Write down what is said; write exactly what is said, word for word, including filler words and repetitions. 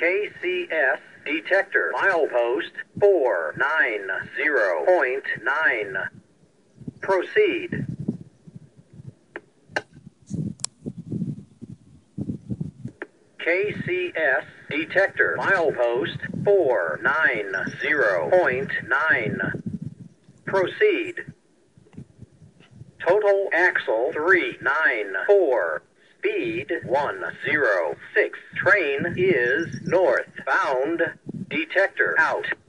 K C S Detector milepost four nine zero point nine. Proceed. K C S Detector milepost four nine zero point nine. Proceed. Total axle three nine four. Speed one zero six. Train is northbound. Detector out.